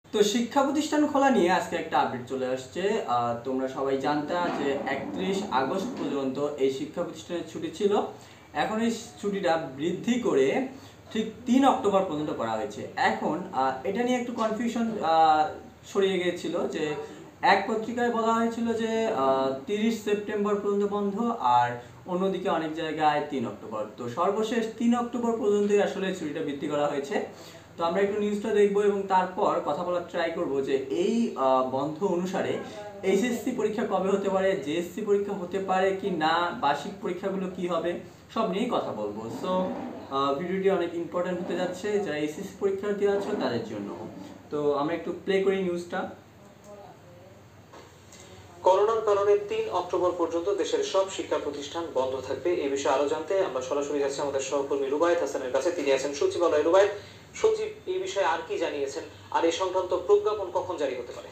তো শিক্ষা প্রতিষ্ঠান খোলা নিয়ে আজকে একটা আপডেট চলে আসছে। তোমরা সবাই জানতে যে 31 আগস্ট পর্যন্ত এই শিক্ষা প্রতিষ্ঠানের ছুটি ছিল। এখন এই ছুটিটা বৃদ্ধি করে ঠিক 3 অক্টোবর পর্যন্ত করা হয়েছে। এখন এটা নিয়ে একটু কনফিউশন ছড়িয়ে গিয়েছিল যে এক পত্রিকায় বলা হয়েছিল যে 30 সেপ্টেম্বর পর্যন্ত বন্ধ, আর অন্যদিকে অনেক জায়গায় 3 অক্টোবর। তো সর্বশেষ 3 অক্টোবর পর্যন্তই আসলে ছুটিটা বৃদ্ধি করা হয়েছে। তো আমরা একটু নিউজটা দেখবো এবং তারপর কথা বলার ট্রাই করব যে এই বন্ধ অনুসারে এইচএসসি পরীক্ষা কবে হতে পারে, জেএসসি পরীক্ষা হতে পারে কি না, বার্ষিক পরীক্ষাগুলো কি হবে, সব নিয়েই কথা বলবো। সো ভিডিওটি অনেক ইম্পর্টেন্ট হতে যাচ্ছে যারা এইচএসসি পরীক্ষার্থী আছে তাদের জন্য। তো আমরা একটু প্লে করি নিউজটা। করোনার কারণে 3 অক্টোবর পর্যন্ত দেশের সব শিক্ষা প্রতিষ্ঠান বন্ধ থাকবে। এই বিষয়ে আরো জানতে আমরা সরাসরি যাচ্ছি আমাদের সহকর্মী রুবায়েত হাসানের কাছে। তিনি আছেন সচিবালয়ে। রুবায়েত, সচিব এই বিষয়ে আর কি জানিয়েছেন, আর এই সংক্রান্ত প্রজ্ঞাপন কখন জারি হতে পারে?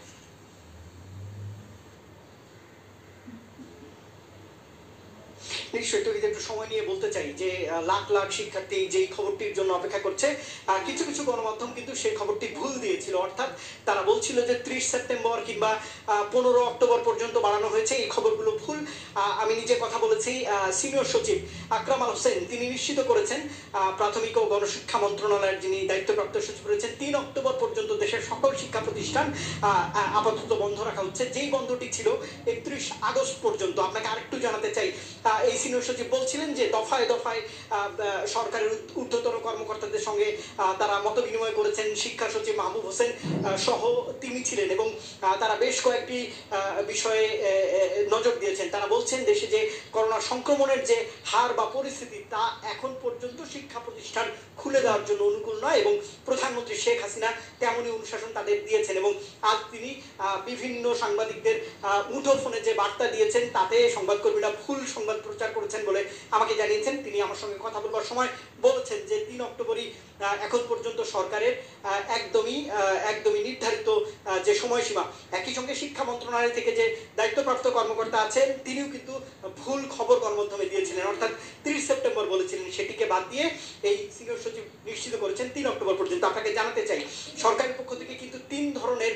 নিশ্চয়ই তো একটু সময় নিয়ে বলতে চাই যে লাখ লাখ শিক্ষার্থী যেই খবরটির জন্য অপেক্ষা করছে, কিছু কিছু গণমাধ্যম কিন্তু সেই খবরটি ভুল দিয়েছিল। অর্থাৎ তারা বলছিল যে 30 সেপ্টেম্বর কিংবা 15 অক্টোবর পর্যন্ত বাড়ানো হয়েছে। এই খবরগুলো ভুল। আমি নিজে কথা বলেছি সিনিয়র সচিব আকরাম আল হোসেন, তিনি নিশ্চিত করেছেন, প্রাথমিক ও গণশিক্ষা মন্ত্রণালয়ের যিনি দায়িত্বপ্রাপ্ত সচিব রয়েছেন, 3 অক্টোবর পর্যন্ত দেশের সকল শিক্ষা প্রতিষ্ঠান আপাতত বন্ধ রাখা হচ্ছে। যেই বন্ধটি ছিল 31 আগস্ট পর্যন্ত। আপনাকে আরেকটু জানাতে চাই, এই সিনিয়র সচিব বলছিলেন যে দফায় দফায় সরকারের ঊর্ধ্বতন কর্মকর্তাদের সঙ্গে তারা মত বিনিময় করেছেন। শিক্ষা সচিব মাহবুব হোসেন সহ তিনি ছিলেন এবং তারা বেশ কয়েকটি বিষয়ে নজর দিয়েছেন। তারা বলছেন দেশে যে করোনা সংক্রমণের যে হার বা পরিস্থিতি, তা এখন পর্যন্ত শিক্ষা প্রতিষ্ঠান খুলে দেওয়ার জন্য অনুকূল নয় এবং প্রধানমন্ত্রী শেখ হাসিনা তেমনই অনুশাসন তাদের দিয়েছেন। এবং আজ তিনি বিভিন্ন সাংবাদিকদের মুঠোফোনে যে বার্তা দিয়েছেন, তাতে সংবাদকর্মীরা ভুল সংবাদ প্রচার করেছেন বলে আমাকে জানিয়েছেন। তিনি আমার সঙ্গে কথা বলবার সময় বলেছেন যে 3 অক্টোবরই এখন পর্যন্ত সরকারের একদমই নির্ধারিত যে সময়সীমা। একই সঙ্গে শিক্ষা মন্ত্রণালয় থেকে যে দায়িত্বপ্রাপ্ত কর্মকর্তা আছেন, তিনিও কিন্তু ভুল খবর গণমাধ্যমে দিয়েছিলেন। অর্থাৎ 30 সেপ্টেম্বর বলেছিলেন, সেটিকে বাদ দিয়ে এই সিনিয়র সচিব নিশ্চিত করেছেন 3 অক্টোবর পর্যন্ত। আপনাকে জানাতে চাই, সরকারের পক্ষ থেকে কিন্তু 3 ধরনের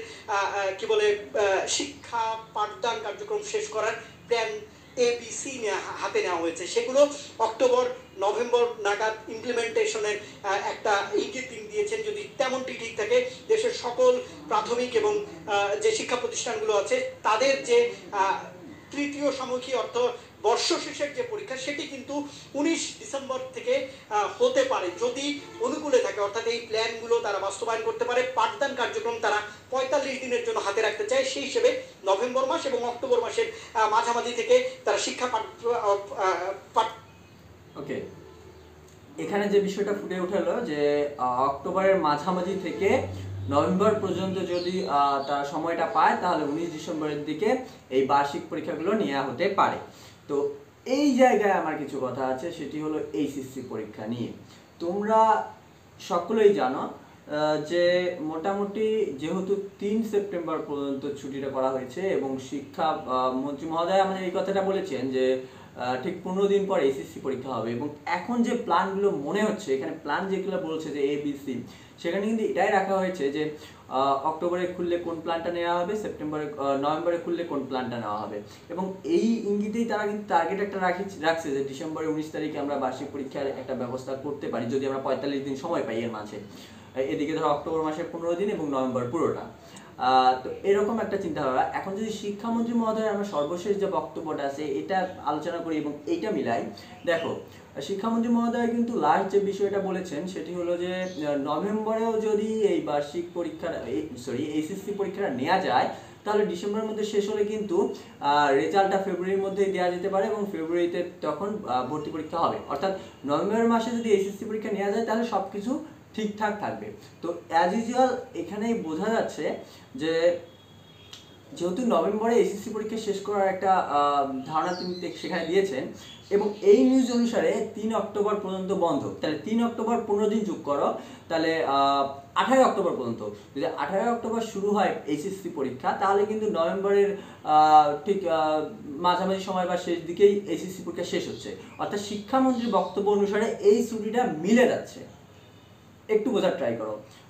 শিক্ষা পাঠদান কার্যক্রম শেষ করার প্ল্যান ABC হাতে নেওয়া হয়েছে। সেগুলো অক্টোবর নভেম্বর নাগাদ ইমপ্লিমেন্টেশনের একটা ইঙ্গিত তিনি দিয়েছেন। যদি তেমনটি ঠিক থাকে, দেশের সকল প্রাথমিক এবং যে শিক্ষা প্রতিষ্ঠানগুলো আছে তাদের যে তৃতীয় সাময়িকী অর্থ বর্ষ শেষের যে পরীক্ষা, সেটি কিন্তু 19 ডিসেম্বর থেকে হতে পারে যদি অনুকূলে থাকে। অর্থাৎ এই প্ল্যানগুলো তারা বাস্তবায়ন করতে পারে। পাঠদান কার্যক্রম তারা 45 দিনের জন্য হাতে রাখতে চায়। সেই হিসেবে নভেম্বর মাস এবং অক্টোবর মাসের মাঝামাঝি থেকে তারা শিক্ষা ওকে, এখানে যে বিষয়টা ফুটে উঠলো যে অক্টোবরের মাঝামাঝি থেকে নভেম্বর পর্যন্ত যদি তারা সময়টা পায়, তাহলে 19 ডিসেম্বরের দিকে এই বার্ষিক পরীক্ষাগুলো নেওয়া হতে পারে। তো এই জায়গায় আমার কিছু কথা আছে, সেটি হলো এইচএসসি পরীক্ষা নিয়ে। তোমরা সকলেই জানো যে মোটামুটি যেহেতু 3 সেপ্টেম্বর পর্যন্ত ছুটিটা করা হয়েছে এবং শিক্ষা মন্ত্রী মহোদয় আমাদের এই কথাটা বলেছেন যে ঠিক 15 দিন পর এইচএসসি পরীক্ষা হবে। এবং এখন যে প্ল্যানগুলো মনে হচ্ছে, এখানে প্ল্যান যেগুলো বলছে যে ABC, সেখানে কিন্তু এটাই রাখা হয়েছে যে অক্টোবরে খুললে কোন প্ল্যানটা নেওয়া হবে, নভেম্বরে খুললে কোন প্ল্যানটা নেওয়া হবে। এবং এই ইঙ্গিতেই তারা কিন্তু টার্গেট একটা রাখছে যে ডিসেম্বরের 19 তারিখে আমরা বার্ষিক পরীক্ষার একটা ব্যবস্থা করতে পারি যদি আমরা 45 দিন সময় পাই এর মাঝে। এদিকে ধরো অক্টোবর মাসের 15 দিন এবং নভেম্বর পুরোটা। তো এরকম একটা চিন্তাধারা। এখন যদি শিক্ষামন্ত্রী মহোদয় আমরা সর্বশেষ যে বক্তব্যটা আছে এটা আলোচনা করি এবং এইটা মিলাই, দেখো শিক্ষামন্ত্রী মহোদয় কিন্তু লাস্ট যে বিষয়টা বলেছেন সেটি হলো যে নভেম্বরেও যদি এই বার্ষিক পরীক্ষা এইচএসসি পরীক্ষাটা নেওয়া যায়, তাহলে ডিসেম্বরের মধ্যে শেষ হলে কিন্তু রেজাল্টটা ফেব্রুয়ারির মধ্যেই দেওয়া যেতে পারে এবং ফেব্রুয়ারিতে তখন ভর্তি পরীক্ষা হবে। অর্থাৎ নভেম্বর মাসে যদি এইচএসসি পরীক্ষা নেওয়া যায় তাহলে সব কিছু ঠিকঠাক থাকবে। তো অ্যাজ ইউজুয়াল এখানেই বোঝা যাচ্ছে যে যেহেতু নভেম্বরে এসএসসি পরীক্ষা শেষ করার একটা ধারণা তিনি সেখানে দিয়েছেন এবং এই নিউজ অনুসারে 3 অক্টোবর পর্যন্ত বন্ধ। তাহলে 3 অক্টোবর 15 দিন যোগ করো, তাহলে 18 অক্টোবর পর্যন্ত। যদি 18 অক্টোবর শুরু হয় এইচএসসি পরীক্ষা, তাহলে কিন্তু নভেম্বরের ঠিক মাঝামাঝি সময় বা শেষ দিকেই এইচএসসি পরীক্ষা শেষ হচ্ছে। অর্থাৎ শিক্ষামন্ত্রীর বক্তব্য অনুসারে এই ছুটিটা মিলে যাচ্ছে। একটু বোঝার ট্রাই করো।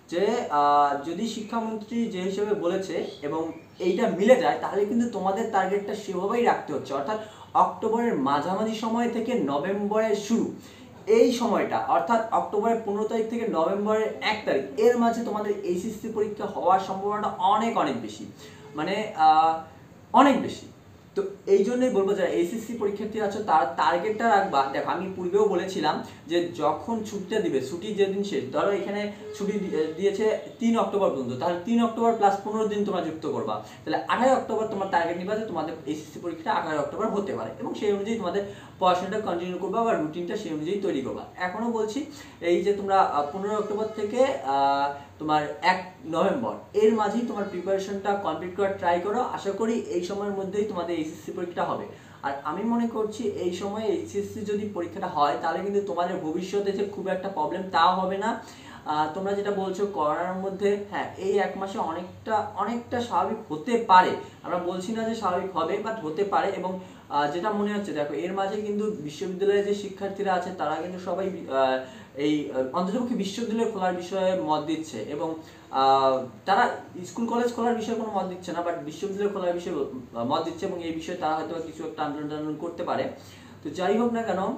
যে যদি শিক্ষামন্ত্রী যে হিসেবে বলেছে এবং এইটা মিলে যায় তাহলে কিন্তু তোমাদের টার্গেটটা সেভাবেই রাখতে হচ্ছে, অর্থাৎ অক্টোবরের মাঝামাঝি সময় থেকে নভেম্বরের শুরু, এই সময়টা অর্থাৎ অক্টোবরের 15 তারিখ থেকে নভেম্বরের 1 তারিখ এর মাঝে তোমাদের এইচএসসি পরীক্ষা হওয়ার সম্ভাবনাটা অনেক অনেক বেশি, মানে অনেক বেশি। তো এই জন্যই বলবো যারা এইচএসসি পরীক্ষার্থী আছো তার টার্গেটটা রাখবা। দেখো আমি পূর্বেও বলেছিলাম যে যখন ছুটিটা দিবে, ছুটি যেদিন শেষ, ধরো এখানে ছুটি দিয়েছে 3 অক্টোবর পর্যন্ত, তাহলে 3 অক্টোবর প্লাস 15 দিন তোমরা যুক্ত করবা, তাহলে 28 অক্টোবর তোমার টার্গেট নিবা যে তোমাদের এইচএসসি পরীক্ষাটা 28 অক্টোবর হতে পারে, এবং সেই অনুযায়ী তোমাদের পড়াশোনাটা কন্টিনিউ করবা বা রুটিনটা সেই অনুযায়ী তৈরি করবা। এখনো বলছি এই যে তোমরা 15 অক্টোবর থেকে তোমার 1 নভেম্বর এর মাঝেই তোমার প্রিপারেশনটা কমপ্লিট করার ট্রাই করো। আশা করি এই সময়ের মধ্যেই তোমাদের এইচএসসি পরীক্ষাটা হবে। আর আমি মনে করছি এই সময় এইচএসসি যদি পরীক্ষাটা হয় তাহলে কিন্তু তোমাদের ভবিষ্যতে যে খুব একটা প্রবলেম তাও হবে না। তোমরা যেটা বলছো করোনার মধ্যে, হ্যাঁ এই 1 মাসে অনেকটা স্বাভাবিক হতে পারে, আমরা বলছি না যে স্বাভাবিক হবে, বাট হতে পারে। এবং যেটা মনে হচ্ছে দেখো এর মাঝে কিন্তু বিশ্ববিদ্যালয়ের যে শিক্ষার্থীরা আছে তারা কিন্তু সবাই এই অন্ততপক্ষে বিশ্ববিদ্যালয় খোলার বিষয়ে মত দিচ্ছে, এবং তারা স্কুল কলেজ খোলার বিষয়ে কোনো মত দিচ্ছে না, বাট বিশ্ববিদ্যালয় খোলার বিষয়ে মত দিচ্ছে, এবং এই বিষয়ে তারা হয়তো কিছু একটা আন্দোলন করতে পারে। তো যাই হোক না কেন,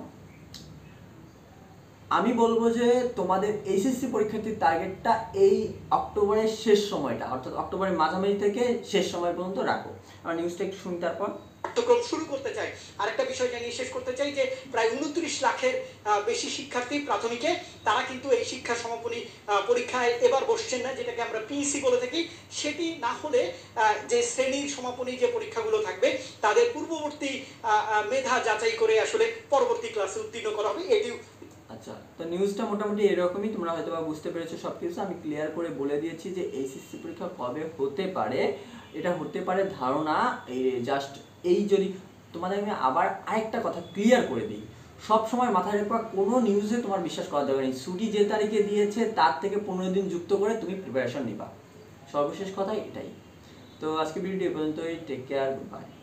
আমি বলবো যে তোমাদের এইচএসসি পরীক্ষার্থীর টার্গেটটা এই অক্টোবরের শেষ সময়টা, অর্থাৎ অক্টোবরের মাঝামাঝি থেকে শেষ সময় পর্যন্ত রাখো। আমরা নিউজটা একটু শুনি তারপর। পাঠ্যক্রম শুরু করতে চাই। আরেকটা বিষয় জানিয়ে শেষ করতে চাই যে প্রায় 29 লাখের বেশি শিক্ষার্থী প্রাথমিকে তারা কিন্তু এই শিক্ষা সমাপনী পরীক্ষায় এবার বসছেন না, যেটাকে আমরা পিইসি বলে থাকি। সেটি না হলে যে শ্রেণীর সমাপনী যে পরীক্ষাগুলো থাকবে তাদের পূর্ববর্তী মেধা যাচাই করে আসলে পরবর্তী ক্লাসে উত্তীর্ণ করা হবে। এটিও আচ্ছা, তো নিউজটা মোটামুটি এরকমই, তোমরা হয়তো বা বুঝতে পেরেছো সবকিছু। আমি ক্লিয়ার করে বলে দিয়েছি যে এইচএসসি পরীক্ষা কবে হতে পারে, এটা হতে পারে ধারণা এই জাস্ট এই যদি তোমাদের আমি আবার আরেকটা কথা ক্লিয়ার করে দিই, সব সময় মাথায় রাখবা কোনো নিউজে তোমার বিশ্বাস করা দরকার নেই। ছুটি যে তারিখে দিয়েছে তার থেকে 15 দিন যুক্ত করে তুমি প্রিপারেশন নিবা, সর্বশেষ কথা এটাই। তো আজকে ভিডিওটি এ পর্যন্তই, টেক কেয়ার, গুড বাই।